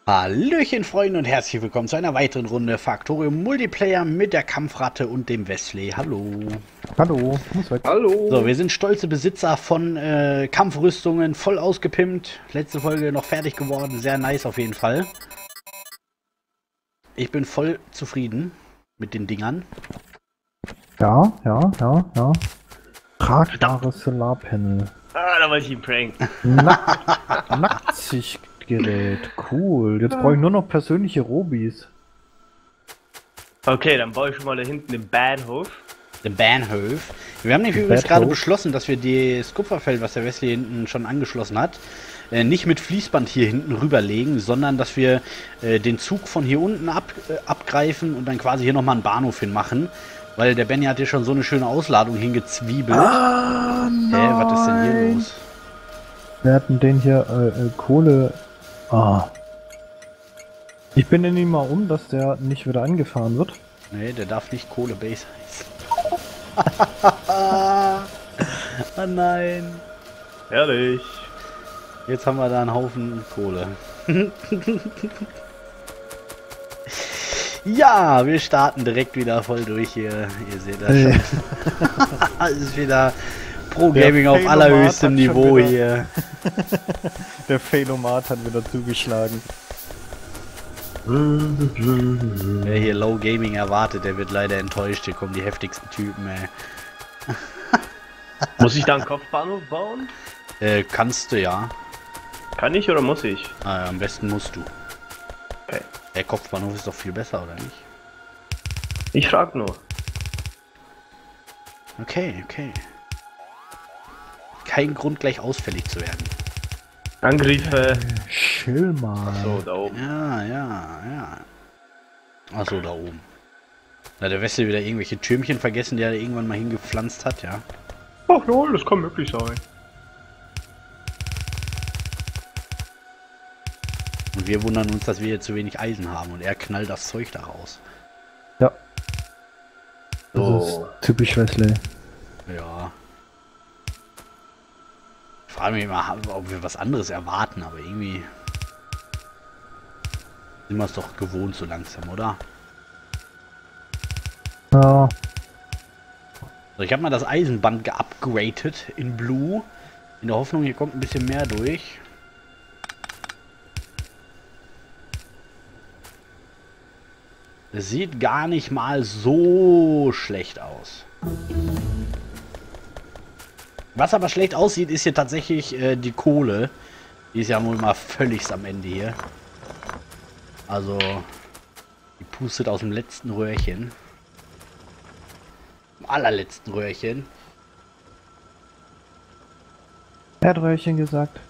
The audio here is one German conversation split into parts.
Hallöchen Freunde und herzlich willkommen zu einer weiteren Runde Factorium Multiplayer mit der Kampfratte und dem Wesley. Hallo. Hallo, muss weg. So, Hallo. wir sind stolze Besitzer von Kampfrüstungen, voll ausgepimpt. Letzte Folge noch fertig geworden, sehr nice auf jeden Fall. Ich bin voll zufrieden mit den Dingern. Ja. Tragbares Solarpanel. Da wollte ich ihn pranken. Nacktsichtgerät, cool. Jetzt brauche ich nur noch persönliche Robis. Okay, dann baue ich schon mal da hinten den Bahnhof. Den Bahnhof. Wir haben nämlich übrigens gerade beschlossen, dass wir das Kupferfeld, was der Wesley hinten schon angeschlossen hat, nicht mit Fließband hier hinten rüberlegen, sondern dass wir den Zug von hier unten abgreifen und dann quasi hier nochmal einen Bahnhof hinmachen. Weil der Benny hat hier schon so eine schöne Ausladung hingezwiebelt. Nein. Was ist denn hier los? Wir hatten den hier Kohle. Ich bin in ihm mal dass der nicht wieder angefahren wird. Nee, der darf nicht Kohle-Base heißen. Oh nein. Herrlich. Jetzt haben wir da einen Haufen Kohle. Ja, wir starten direkt wieder voll durch hier. Ihr seht das schon. Es ist wieder Pro-Gaming auf allerhöchstem Niveau hier. Der Failomat hat wieder zugeschlagen. Wer hier Low Gaming erwartet, der wird leider enttäuscht. Hier kommen die heftigsten Typen, ey. Muss ich da einen Kopfbahnhof bauen? Kannst du ja. Kann ich oder muss ich? Am besten musst du. Okay. Der Kopfbahnhof ist doch viel besser, oder nicht? Ich frag nur. Okay. Kein Grund, gleich ausfällig zu werden. Angriffe. Chill mal. So, da oben. Ja. Achso, da oben. Na, der Wesley wieder irgendwelche Türmchen vergessen, die er irgendwann mal hingepflanzt hat, ja. Ach lol, das kann möglich sein. Und wir wundern uns, dass wir hier zu wenig Eisen haben und er knallt das Zeug da raus. Ja. Das So. ist typisch Wesley. Ja. Ich frage mich immer, ob wir was anderes erwarten, aber irgendwie sind wir es doch gewohnt so langsam, oder? Ja. So, ich habe mal das Eisenband geupgradet in Blue. In der Hoffnung, hier kommt ein bisschen mehr durch. Es sieht gar nicht mal so schlecht aus. Was aber schlecht aussieht, ist hier tatsächlich die Kohle. Die ist ja wohl mal völlig am Ende hier. Also, die pustet aus dem letzten Röhrchen. Im allerletzten Röhrchen. Erdröhrchen gesagt.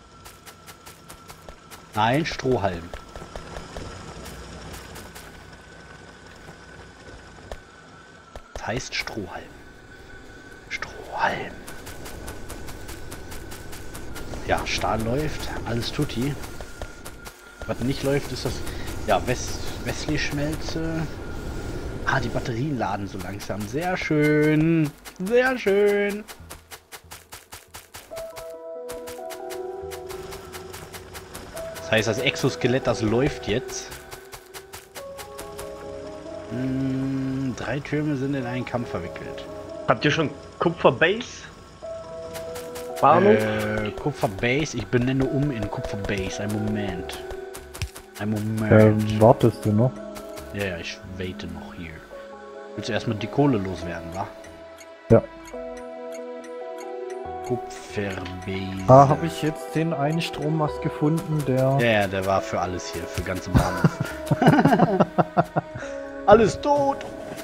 Nein, Strohhalm. Das heißt Strohhalm. Strohhalm. Ja, Stahl läuft, alles tutti. Was nicht läuft, ist das... Ja, Wesley-Schmelze. Ah, die Batterien laden so langsam. Sehr schön. Sehr schön. Das heißt, das Exoskelett, das läuft jetzt. 3 Türme sind in einen Kampf verwickelt. Habt ihr schon Kupferbase? Bahnhof? Kupferbase, ich benenne um in Kupferbase. Ein Moment. Ein Moment. Wartest du noch? Ja, ich warte noch hier. Willst du erstmal die Kohle loswerden, wa? Ja. Kupferbase. Habe ich jetzt den einen Strommast gefunden, der... Ja, der war für alles hier, für ganze Bahnhof. Alles tot!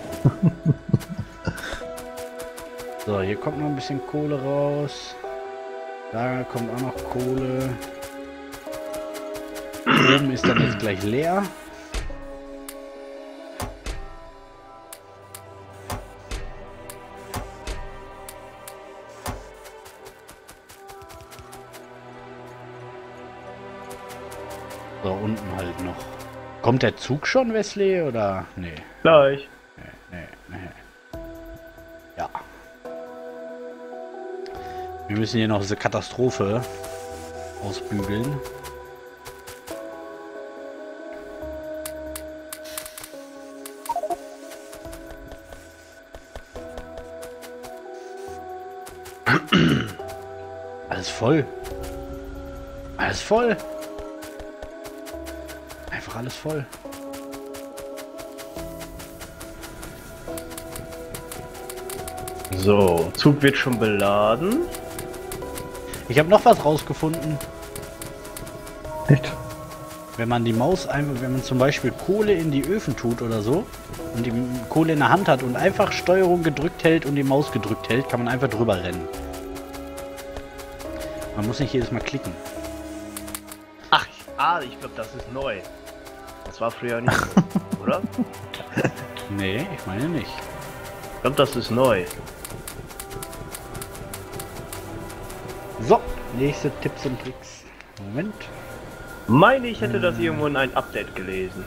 So, hier kommt noch ein bisschen Kohle raus. Da kommt auch noch Kohle. Oben ist dann jetzt gleich leer. So, unten halt noch. Kommt der Zug schon, Wesley, oder? Nee. Gleich. Nee. Ja. Wir müssen hier noch diese Katastrophe ausbügeln. Alles voll. Alles voll. Einfach alles voll. So, Zug wird schon beladen. Ich habe noch was rausgefunden. Echt? Wenn man die Maus einfach, wenn man zum Beispiel Kohle in die Öfen tut oder so und die Kohle in der Hand hat und einfach Steuerung gedrückt hält und die Maus gedrückt hält, kann man einfach drüber rennen. Man muss nicht jedes Mal klicken. Ach, ich glaube, das ist neu. Das war früher nicht so, oder? Nee, ich meine nicht. Ich glaube, das ist neu. So, nächste Tipps und Tricks. Moment. Meine, ich hätte das irgendwo in ein Update gelesen.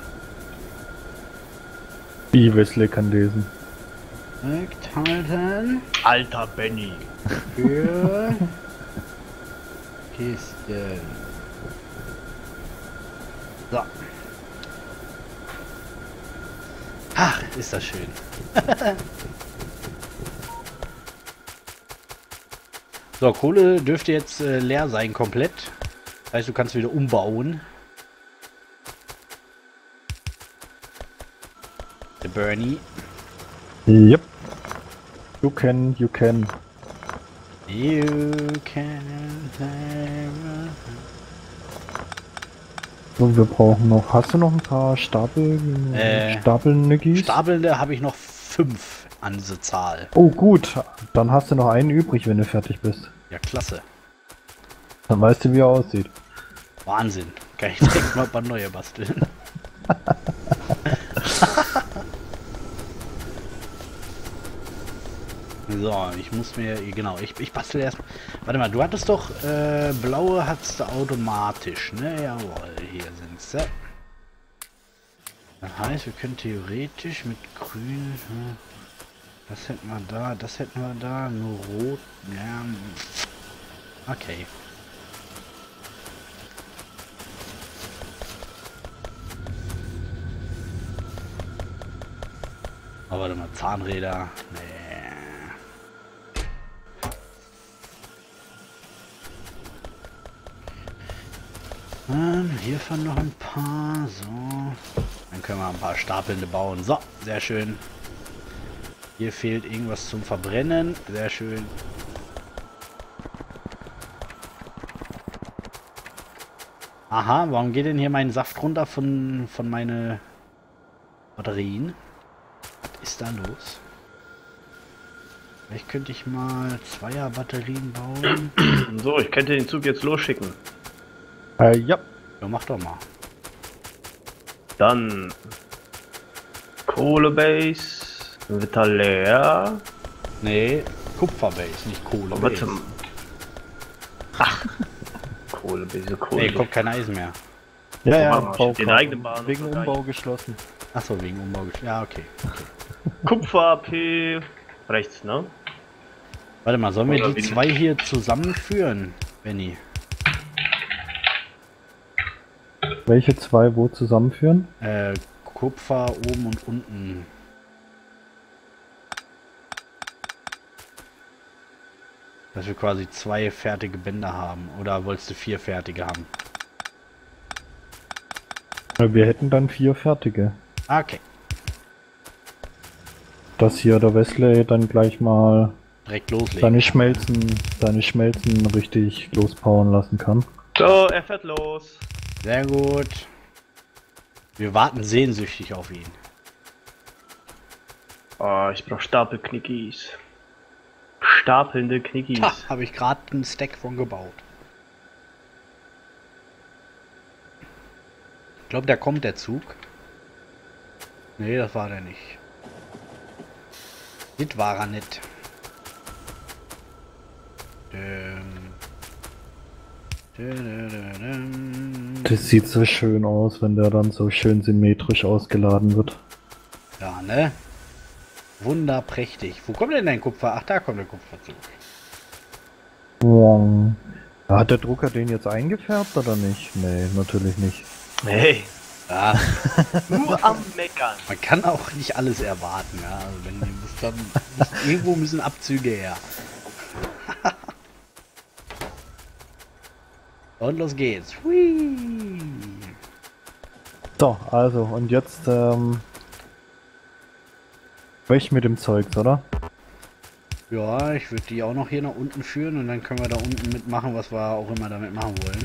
Die Wesley kann lesen. Direkt halten. Alter Benny. Für Kisten. So. Ach, ist das schön. So, Kohle dürfte jetzt leer sein komplett. Das heißt, du kannst wieder umbauen. Der Bernie. Yep. You can, you can. You can never... So, wir brauchen noch. Hast du noch ein paar Stapel-Niggis? Stapelnde habe ich noch 5 an diese Zahl. Oh gut, dann hast du noch einen übrig, wenn du fertig bist. Ja, klasse. Dann weißt du, wie er aussieht. Wahnsinn. Kann ich direkt mal ein paar neue basteln. So, ich muss mir, genau, ich bastel erst. Warte mal, du hattest doch, blaue hattest du automatisch, ne? Jawohl, hier sind sie. Das heißt, wir können theoretisch mit grün, das hätten wir da, das hätten wir da, nur rot, ja, okay. Aber warte mal, Zahnräder, nee. Hier fahren noch ein paar, so. Dann können wir ein paar stapelnde bauen. So, sehr schön. Hier fehlt irgendwas zum Verbrennen. Sehr schön. Aha, warum geht denn hier mein Saft runter von meine Batterien? Was ist da los? Vielleicht könnte ich mal Zweier-Batterien bauen. So, ich könnte den Zug jetzt losschicken. Ja. Ja, mach doch mal. Dann Kohlebase wird da leer. Nee, Kupferbase, nicht Kohle. Oh, warte. Ach, Kohlebase, Kohle. Nee, kommt kein Eisen mehr. Ja, ja, Machen wir den eigenen Bahnhof wegen gleich. Umbau geschlossen. Achso, wegen Umbau. Ja, okay. Kupfer P rechts, ne? Warte mal, sollen wir Oder die wie? 2 hier zusammenführen, Benny? Welche zwei wo zusammenführen? Kupfer oben und unten. Dass wir quasi 2 fertige Bänder haben. Oder wolltest du 4 fertige haben? Ja, wir hätten dann 4 fertige. Okay. Dass hier der Wesley dann gleich mal Direkt loslegen. seine Schmelzen richtig lospowern lassen kann. So, er fährt los. Sehr gut. Wir warten sehnsüchtig auf ihn. Oh, ich brauche Stapelknickis. Stapelnde Knickis. Ha, habe ich gerade einen Stack von gebaut. Ich glaube, da kommt der Zug. Nee, das war der nicht. Das war er nicht. Das sieht so schön aus, wenn der dann so schön symmetrisch ausgeladen wird. Ja, ne? Wunderprächtig. Wo kommt denn dein Kupfer? Ach, da kommt der Kupferzug. Wow. Hat der Drucker den jetzt eingefärbt oder nicht? Nee, natürlich nicht. Hey, Ja, nur am Meckern. man kann auch nicht alles erwarten. Ja? Also wenn die muss dann irgendwo müssen Abzüge her. Und los geht's. Hui. So, also, und jetzt, weg mit dem Zeugs, oder? Ja, ich würde die auch noch hier nach unten führen und dann können wir da unten mitmachen, was wir auch immer damit machen wollen.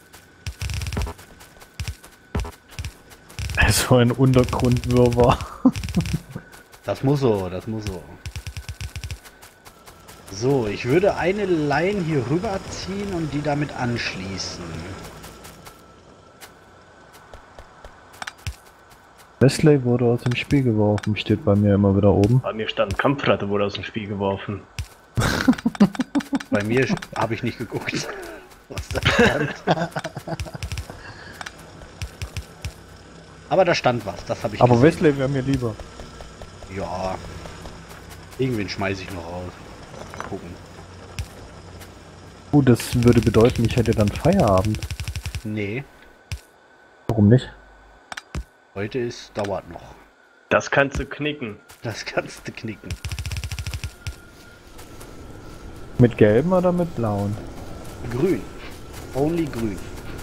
So ein Untergrundwirrwarr. Das muss so, das muss so. So, ich würde eine Line hier rüber ziehen und die damit anschließen. Wesley wurde aus dem Spiel geworfen, steht bei mir immer wieder oben. Bei mir stand Kampfratte, wurde aus dem Spiel geworfen. Bei mir habe ich nicht geguckt, was da stand. Aber da stand was, das habe ich Aber gesehen. Wesley wäre mir lieber. Ja, irgendwen schmeiße ich noch raus. Gucken. Das würde bedeuten, ich hätte dann Feierabend. Nee, Warum nicht? heute dauert noch. Das kannst du knicken. Das kannst du knicken. Mit gelben oder mit blauen? Grün. Only grün.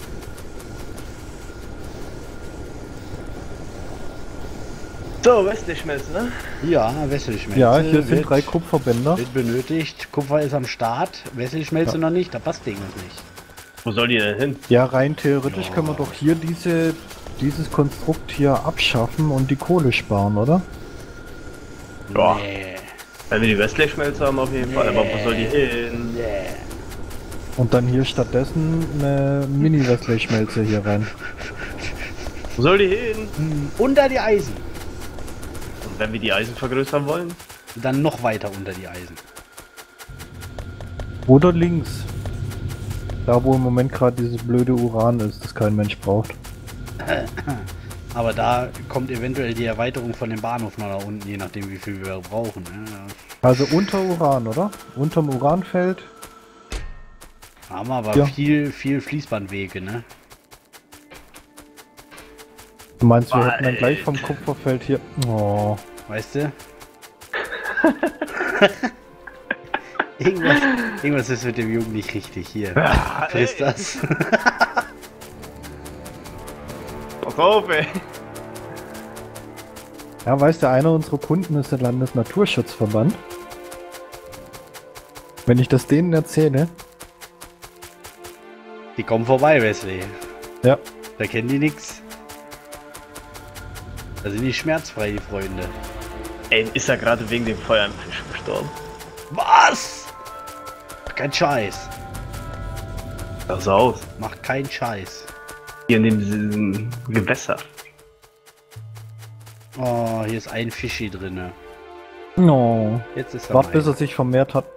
So, Westlichschmelz, ne? Ja, Wesselschmelze. Ja, hier sind wird- 3 Kupferbänder. Wird benötigt. Kupfer ist am Start. Wesselschmelze noch nicht. Da passt irgendwas nicht. Wo soll die denn hin? Ja, rein theoretisch Ja. können wir doch hier dieses Konstrukt hier abschaffen und die Kohle sparen, oder? Ja. Nee. Wenn wir die Westlichschmelze haben auf jeden Fall, aber wo soll die hin? Nee. Und dann hier stattdessen eine Mini-Wesley-Schmelze hier rein. Wo soll die hin? Unter die Eisen. Und wenn wir die Eisen vergrößern wollen? Dann noch weiter unter die Eisen. Oder links. Da wo im Moment gerade dieses blöde Uran ist, das kein Mensch braucht. Aber da kommt eventuell die Erweiterung von dem Bahnhof noch nach unten, je nachdem wie viel wir brauchen. Ne? Also unter Uran, oder? Unterm Uranfeld. Haben wir aber Ja. viel Fließbandwege, ne? Du meinst, wir Alter. hätten dann gleich vom Kupferfeld hier... Oh. Weißt du? irgendwas ist mit dem Jungen nicht richtig hier. Ah, Frisst ey. das. Pass auf, ey. Ja, weißt du, einer unserer Kunden ist der Landesnaturschutzverband. Wenn ich das denen erzähle... Die kommen vorbei, Wesley. Ja. Da kennen die nix. Da sind die schmerzfrei, die Freunde. Ey, ist er gerade wegen dem Feuer im Fisch gestorben? Was? Kein Scheiß. Sah so aus. Macht keinen Scheiß. Hier in diesem Gewässer. Oh, hier ist ein Fischi drinne. No. Jetzt ist er Wart, bis er mein. sich vermehrt hat.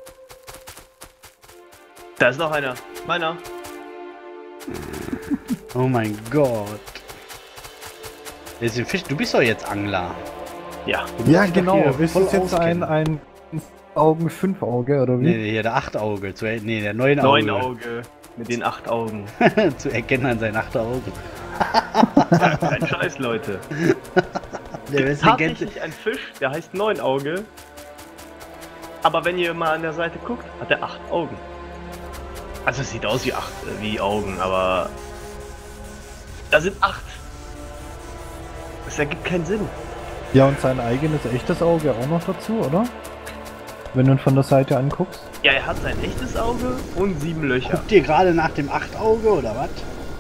Da ist noch einer. Meiner. Oh mein Gott. Jetzt den Fisch. Du bist doch jetzt Angler. Ja. Du musst Ja, dich doch genau. hier Ist voll das jetzt auskennen. ein Augen 5 Auge oder wie? Nee, hier der 8 Auge. Nee, der 9 Auge. 9 Auge. Mit den 8 Augen. Zu erkennen an seinen 8 Augen. Kein Scheiß, Leute. Der Ist Wesley kennt tatsächlich ein Fisch, der heißt 9 Auge. Aber wenn ihr mal an der Seite guckt, hat er 8 Augen. Also es sieht aus wie Augen, aber da sind 8. Das ergibt keinen Sinn. Ja, und sein eigenes echtes Auge auch noch dazu, oder? Wenn du ihn von der Seite anguckst. Ja, er hat sein echtes Auge und 7 Löcher. Guckt ihr gerade nach dem 8 Auge oder was?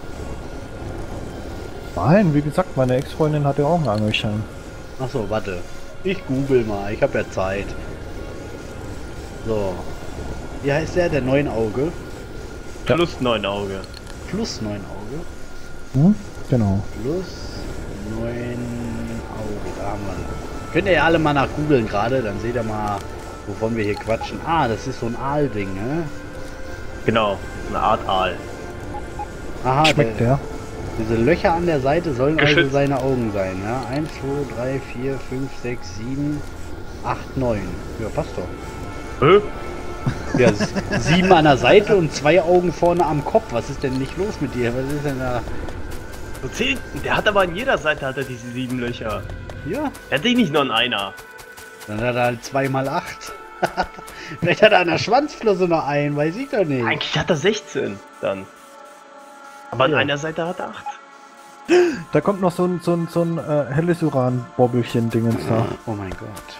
Nein, wie gesagt, meine Ex-Freundin hatte auch einen Angelschein. Achso, warte. Ich google mal, ich habe ja Zeit. So. Wie heißt der? Der 9 Auge. Plus 9 Auge. Plus 9 Auge. Hm? Genau. Plus 9 Auge. Da haben wir ihn. Könnt ihr ja alle mal nach googeln gerade, dann seht ihr mal, wovon wir hier quatschen. Ah, das ist so ein Aalding, ne? Genau, eine Art Aal. Aha, Schmeckt der? diese Löcher an der Seite sollen also Geschützt. seine Augen sein, ja? 1, 2, 3, 4, 5, 6, 7, 8, 9. Ja, passt doch. Hä? Ja, 7 an der Seite und 2 Augen vorne am Kopf. Was ist denn nicht los mit dir? Was ist denn da? So 10. Der hat aber an jeder Seite hat er diese 7 Löcher. Ja, Er hat nicht nur in einer. dann hat er halt 2 mal 8. Vielleicht hat er an der Schwanzflosse noch einen, weiß ich doch nicht. Eigentlich hat er 16 dann. Aber an Ja. einer Seite hat er 8. Da kommt noch so ein helles Uran-Bobbelchen-Dingens da. Oh mein Gott.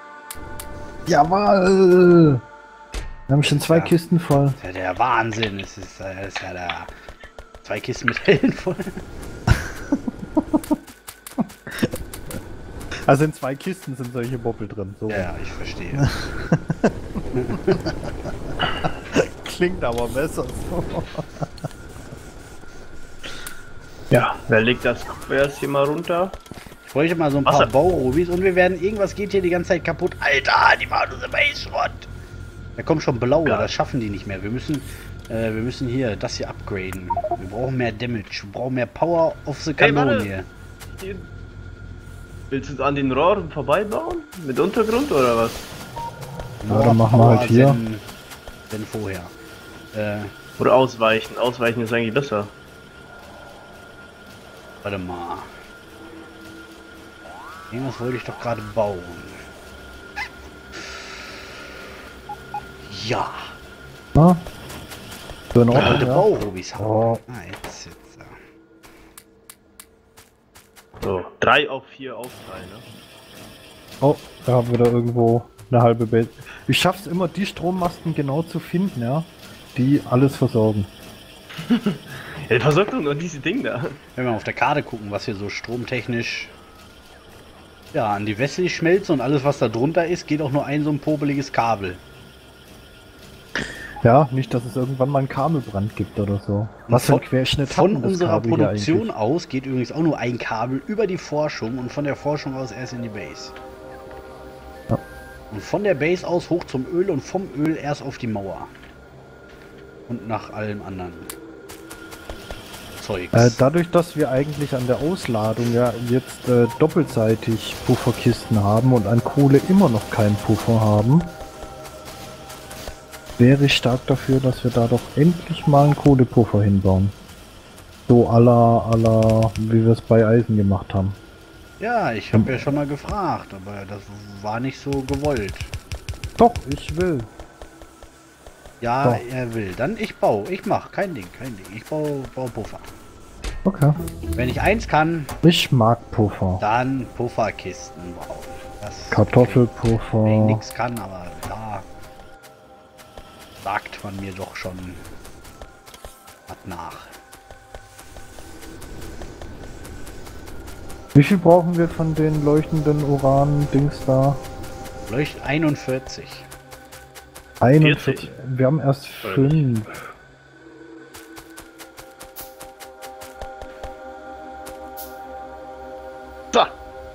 Jawohl! Wir haben schon 2 Ja. Kisten voll. Das ist ja der Wahnsinn. Es ist ja der 2 Kisten mit Hellen voll. Also in 2 Kisten sind solche Bobbel drin. So. Ja, ich verstehe. Klingt aber besser so. Ja, wer legt das Kupfer jetzt hier mal runter? Ich bräuchte mal so ein paar Wasser. Baurobis und wir werden. Irgendwas geht hier die ganze Zeit kaputt. Alter, die machen unsere Base Schrott. Da kommen schon blaue, Ja. das schaffen die nicht mehr. Wir müssen hier das hier upgraden. Wir brauchen mehr Damage. Wir brauchen mehr Power of the Hey, Kanonen warte. hier. Hier. Willst du an den Rohren vorbeibauen? Mit Untergrund oder was? Ja, dann machen wir halt hier. Denn vorher. Oder ausweichen? Ausweichen ist eigentlich besser. Warte mal. Irgendwas wollte ich doch gerade bauen. Ja. Na? So in Ich Ordnung, wollte ja. Baurobis haben. Oh. Ah, jetzt. So, 3 auf 4 aufteilen, ne? Oh, da haben wir da irgendwo eine halbe Base. Ich schaff's immer, die Strommasten genau zu finden, ja, die alles versorgen. Ja, versorgt doch nur diese Dinge da. Wenn wir auf der Karte gucken, was hier so stromtechnisch ja an die Wesley schmelzt und alles was da drunter ist, geht auch nur ein so ein popeliges Kabel. Ja, nicht, dass es irgendwann mal einen Kabelbrand gibt oder so. Was für ein Querschnitt hat Von denn das unserer Kabel hier Produktion eigentlich? aus geht übrigens auch nur ein Kabel über die Forschung und von der Forschung aus erst in die Base. Ja. Und von der Base aus hoch zum Öl und vom Öl erst auf die Mauer. Und nach allem anderen Zeugs. Dadurch, dass wir eigentlich an der Ausladung ja jetzt doppelseitig Pufferkisten haben und an Kohle immer noch keinen Puffer haben, wäre ich stark dafür, dass wir da doch endlich mal einen Kohlepuffer hinbauen. So à la, wie wir es bei Eisen gemacht haben. Ja, ich habe ja schon mal gefragt, aber das war nicht so gewollt. Doch, ich will. Ja, So. er will. Dann ich mach, kein Ding. Ich baue Puffer. Okay. Wenn ich eins kann, Ich mag Puffer. dann Pufferkisten bauen. Das Wenn ich Kartoffelpuffer. nichts kann, aber da sagt man mir doch schon was nach. Wie viel brauchen wir von den leuchtenden Uran-Dings da? Leucht 41. 41. Wir haben erst Oder 5. So.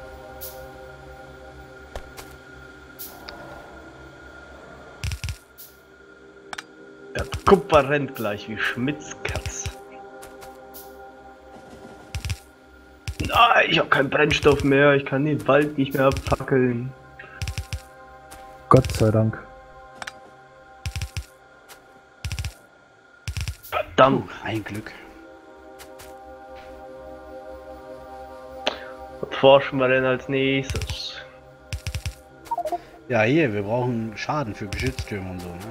Der Kupfer rennt gleich wie Schmitz Katz. Nein, ich habe keinen Brennstoff mehr. Ich kann den Wald nicht mehr abfackeln. Gott sei Dank. Verdammt. Ein Glück. Was forschen wir denn als nächstes? Ja, hier, wir brauchen Schaden für Geschütztürme und so, ne?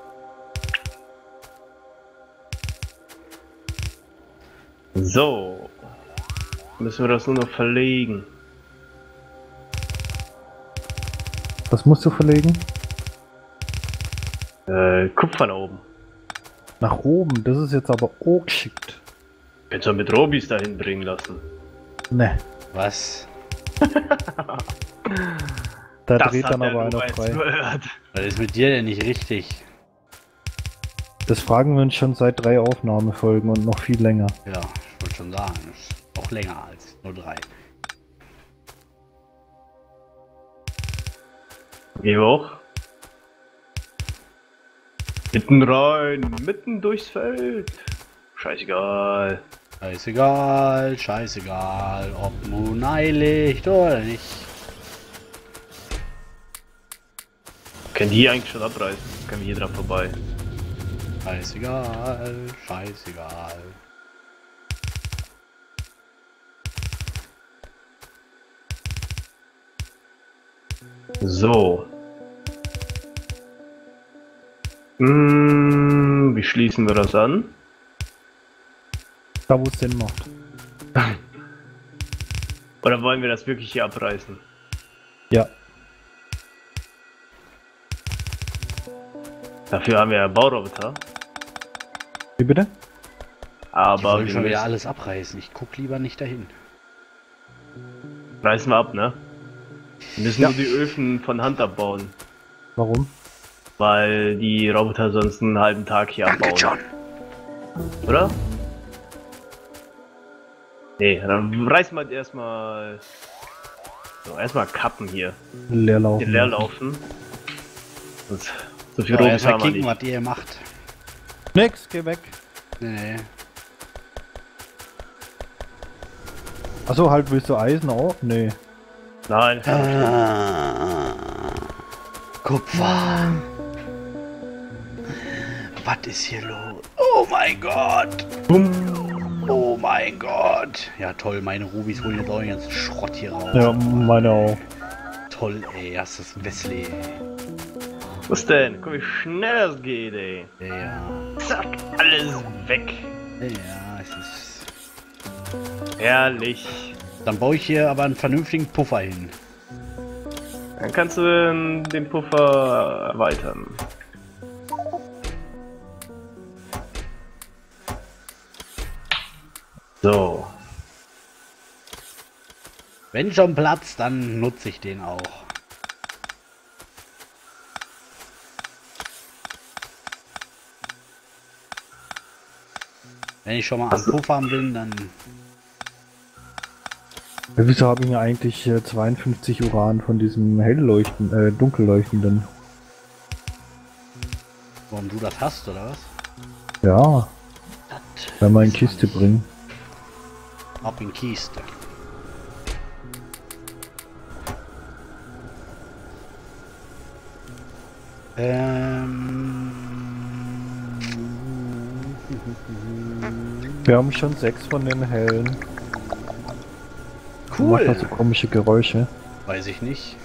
So. Müssen wir das nur noch verlegen. Was musst du verlegen? Kupfer da oben. Nach oben. Das ist jetzt aber auch geschickt. Könntest du mit Robis dahin bringen lassen. Ne. Was? Da Das dreht hat dann der aber einer Ruber jetzt frei. gehört. Was ist mit dir denn nicht richtig? Das fragen wir uns schon seit 3 Aufnahmefolgen und noch viel länger. Ja, ich wollte schon sagen, das ist noch länger als nur 3. Geh hoch. Mitten rein, mitten durchs Feld. Scheißegal. Scheißegal, ob nun Neiligt oder nicht. Können die eigentlich schon abreißen? Können wir hier dran vorbei. Scheißegal. So. Wie schließen wir das an? Da wo es Sinn macht. Oder wollen wir das wirklich hier abreißen? Ja. Dafür haben wir ja Bauroboter. Wie bitte? Die Aber wollen wir schon wieder müssen, alles abreißen. Ich guck lieber nicht dahin. reißen wir ab, ne? Wir müssen Ja. nur die Öfen von Hand abbauen. Warum? Weil die Roboter sonst einen halben Tag hier abbauen. John. Oder? Nee, dann reißen wir erstmal. So, erstmal Kappen hier. Leerlaufen. Den leerlaufen. Und so viel So, Robis erst mal haben wir kicken, nicht. was ihr macht. Nix, geh weg. Nee. Achso, halt willst du Eisen auch? Nee. Nein. Kupfer. Was ist hier los? Oh mein Gott. Oh mein Gott. Ja toll, meine Rubis holen jetzt auch den ganzen Schrott hier raus. Ja, meine auch. Toll, ey. Das ist Wesley. Was denn? Guck, wie schnell das geht, ey. Ja. Zack, alles weg. Ja, es ist... Herrlich. Dann baue ich hier aber einen vernünftigen Puffer hin. Dann kannst du den Puffer erweitern. So. Wenn schon Platz, dann nutze ich den auch. Wenn ich schon mal am Puffern bin, dann... Ja, wieso habe ich mir eigentlich 52 Uran von diesem dunkelleuchtenden? Warum du das hast, oder was? Ja, Das wenn wir in weiß man Kiste nicht. bringen. Ab in Kiste. Wir haben schon 6 von den hellen. Macht Cool. das so komische Geräusche? Weiß ich nicht.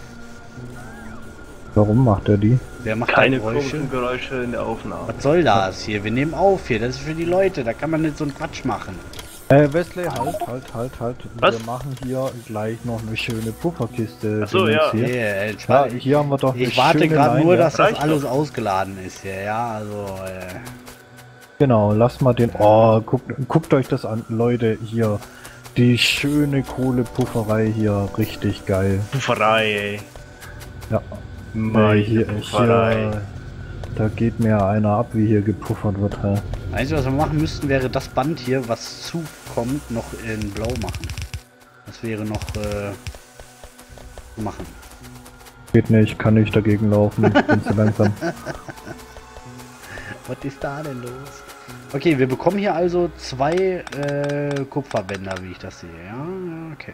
Warum macht er die? Wer macht Keine da Geräusche? komischen Geräusche in der Aufnahme. Was soll das hier? Wir nehmen auf hier. Das ist für die Leute. Da kann man nicht so einen Quatsch machen. Wesley, halt. Was? Wir machen hier gleich noch eine schöne Pufferkiste. Ach so, ja. Hier. Hier, Ja, entspannt. hier haben wir doch eine Ich warte schöne gerade Line, nur, ja. dass das Reicht alles doch. ausgeladen ist hier. Ja, also... Genau, lass mal den... Oh, guckt euch das an, Leute, hier. Die schöne Kohlepufferei hier, richtig geil. Pufferei, ey. Ja, Meine hier, Pufferei. da geht mir einer ab, wie hier gepuffert wird. Hä? Einzige, was wir machen müssten, wäre das Band hier, was zukommt, noch in blau machen. Das wäre noch zu machen. Geht nicht, kann nicht dagegen laufen, ich bin zu langsam. Was ist da denn los? Okay, wir bekommen hier also 2 Kupferbänder, wie ich das sehe. Ja, okay.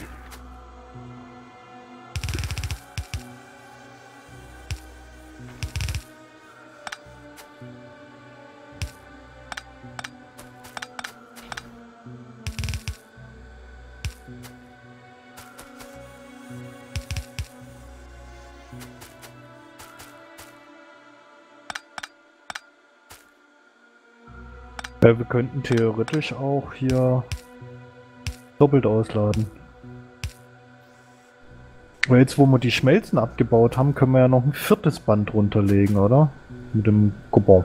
Wir könnten theoretisch auch hier doppelt ausladen. Aber jetzt, wo wir die Schmelzen abgebaut haben, können wir ja noch ein 4. Band runterlegen, oder? Mit dem Kupfer.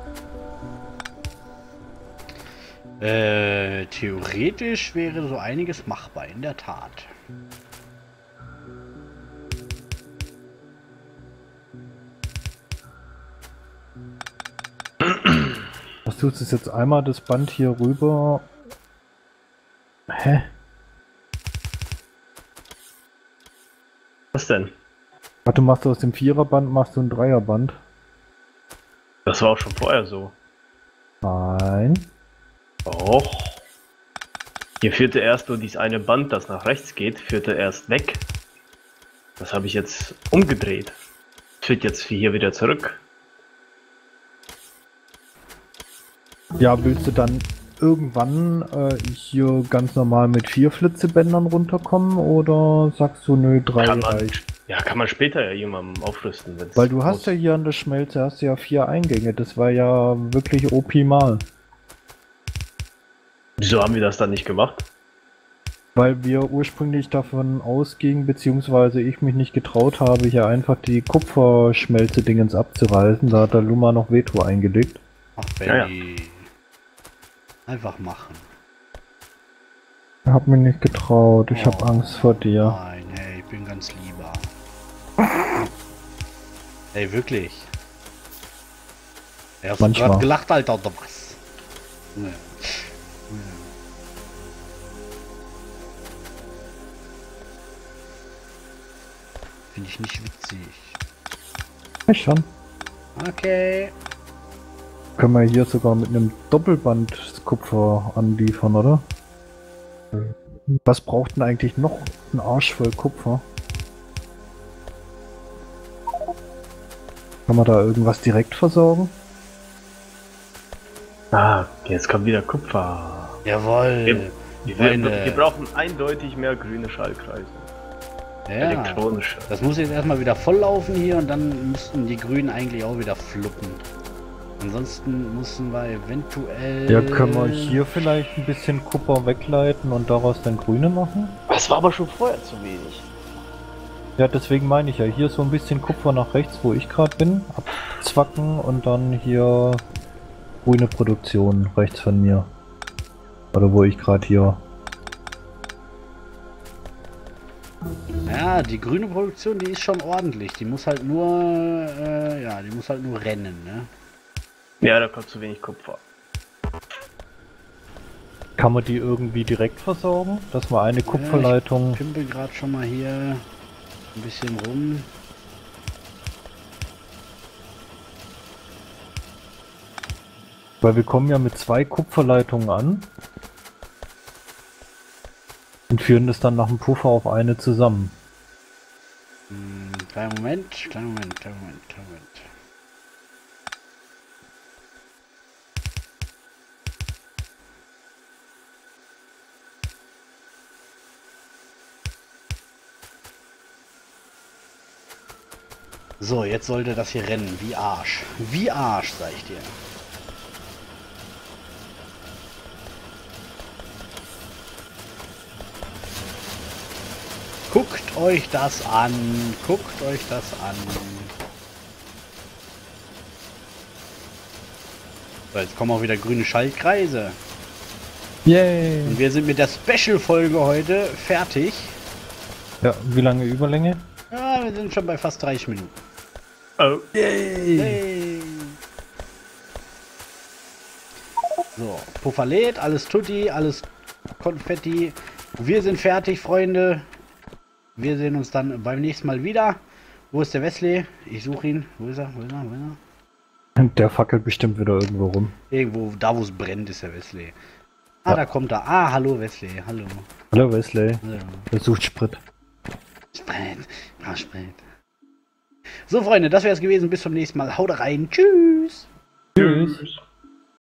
Theoretisch wäre so einiges machbar, in der Tat. Was tust du jetzt einmal das Band hier rüber? Hä? Was denn? Ach, du machst aus dem 4er-Band machst du ein 3er-Band? Das war auch schon vorher so. Nein. Och. Hier führte erst nur dieses eine Band, das nach rechts geht, führte erst weg. Das habe ich jetzt umgedreht. Führt jetzt hier wieder zurück. Ja, willst du dann irgendwann hier ganz normal mit 4 Flitzebändern runterkommen oder sagst du nö, 3 Kann man, reicht? ja, kann man später ja jemandem aufrüsten. Wenn's Weil du hast muss. ja hier an der Schmelze hast du ja 4 Eingänge, das war ja wirklich optimal. Wieso haben wir das dann nicht gemacht? Weil wir ursprünglich davon ausgingen, beziehungsweise ich mich nicht getraut habe, hier einfach die Kupferschmelze-Dingens abzureißen. Da hat der Luma noch Veto eingelegt. Ach, Benny. Ja. Einfach machen. Ich hab mich nicht getraut, ich hab Angst vor dir. Nein, hey, ich bin ganz lieber. Ey, wirklich. Er hat gerade gelacht, Alter, oder was? Ja. Ja. Finde ich nicht witzig. Ich schon. Okay. Können wir hier sogar mit einem Doppelband Kupfer anliefern, oder? Was braucht denn eigentlich noch ein Arsch voll Kupfer? Kann man da irgendwas direkt versorgen? Ah, jetzt kommt wieder Kupfer. Jawohl. Wir brauchen eindeutig mehr grüne Schallkreise. Ja, elektronische. Das muss jetzt erstmal wieder voll laufen hier und dann müssten die Grünen eigentlich auch wieder fluppen. Ansonsten müssen wir eventuell... Ja, können wir hier vielleicht ein bisschen Kupfer wegleiten und daraus dann Grüne machen? Das war aber schon vorher zu wenig. Ja, deswegen meine ich ja, hier so ein bisschen Kupfer nach rechts, wo ich gerade bin, abzwacken und dann hier grüne Produktion rechts von mir. Oder wo ich gerade hier... Ja, die grüne Produktion, die ist schon ordentlich. Die muss halt nur, ja, die muss halt nur rennen, ne? Ja, da kommt zu wenig Kupfer. Kann man die irgendwie direkt versorgen? Dass man eine Kupferleitung... Ich pimpel gerade schon mal hier ein bisschen rum. Weil wir kommen ja mit 2 Kupferleitungen an. Und führen das dann nach dem Puffer auf eine zusammen. Kleinen Moment. So, jetzt sollte das hier rennen, wie Arsch. Wie Arsch, sag ich dir. Guckt euch das an. Guckt euch das an. So, jetzt kommen auch wieder grüne Schaltkreise. Yay! Und wir sind mit der Special-Folge heute fertig. Ja, wie lange Überlänge? Ja, wir sind schon bei fast 30 Minuten. Oh. Yay! Yay. So, Puffer lädt, alles tutti, alles Konfetti. Wir sind fertig, Freunde. Wir sehen uns dann beim nächsten Mal wieder. Wo ist der Wesley? Ich suche ihn. Wo ist er? Wo ist er? Wo ist er? Der fackelt bestimmt wieder irgendwo rum. Irgendwo, da wo es brennt, ist der Wesley. Ah, ja. Da kommt er. Ah, hallo Wesley. Hallo. Hallo Wesley. Hallo. Er sucht Sprit. Sprit. Ah, Sprit. So, Freunde, das wäre es gewesen. Bis zum nächsten Mal. Haut rein. Tschüss. Tschüss.